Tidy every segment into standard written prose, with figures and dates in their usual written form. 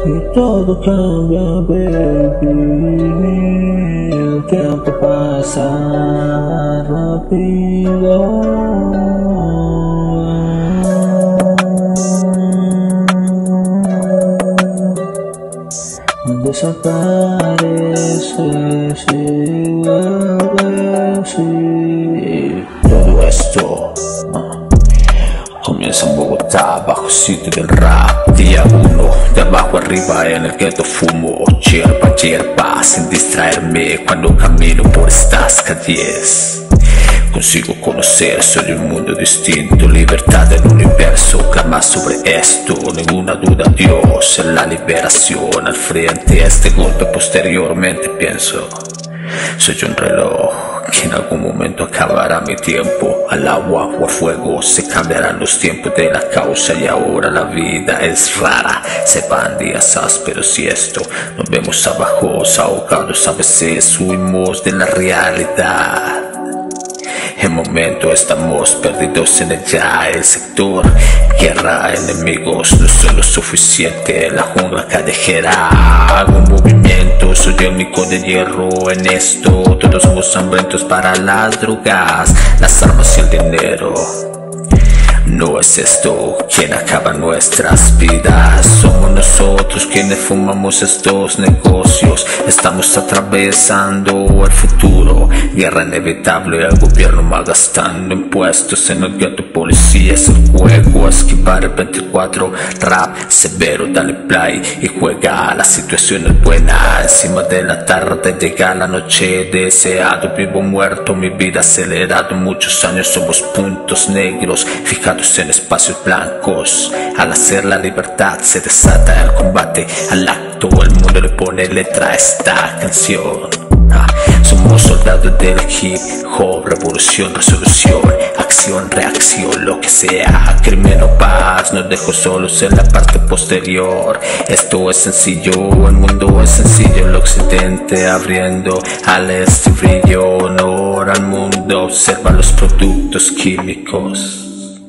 Y todo cambia, baby. El tiempo pasa rápido. Desapareces y vuelves y todo esto comienza en Bogotá, bajo sitio del rap. Día 1, de abajo arriba en el gueto fumo hierba, hierba, sin distraerme cuando camino por estas calles. Consigo conocer, soy un mundo distinto, libertad del universo, jamás sobre esto, ninguna duda, Dios en la liberación, al frente a este golpe posteriormente pienso, soy un reloj que en algún momento acabará mi tiempo, al agua o al fuego se cambiarán los tiempos de la causa y ahora la vida es rara, se van días ásperos y esto, nos vemos abajo, ahogados a veces, huimos de la realidad. En momento estamos perdidos en el sector, guerra, enemigos, no son lo suficiente, la jungla callejera, hago un movimiento, soy el mico de hierro en esto, todos somos hambrientos para las drogas, las armas y el dinero. No es esto quien acaba nuestras vidas, somos nosotros quienes fumamos estos negocios, estamos atravesando el futuro, guerra inevitable, el gobierno malgastando impuestos en el gueto, policías, el juego, esquivar el 24, rap severo, dale play y juega, la situación es buena, encima de la tarde llega la noche, deseado, vivo muerto, mi vida acelerado, muchos años somos puntos negros, fijados en espacios blancos, al hacer la libertad se desata el combate al acto, el mundo le pone letra a esta canción. Somos soldados del hip hop, revolución, resolución, acción, reacción, lo que sea, crimen o paz, nos dejo solos en la parte posterior. Esto es sencillo, el mundo es sencillo, el occidente abriendo al este brillo, honor al mundo, observa los productos químicos.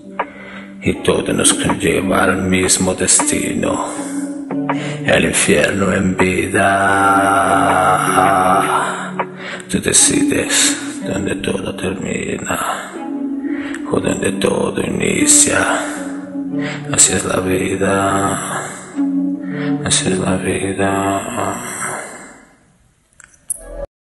Y todo nos conlleva al mismo destino, el infierno en vida. Tú decides dónde todo termina o dónde todo inicia. Así es la vida, así es la vida.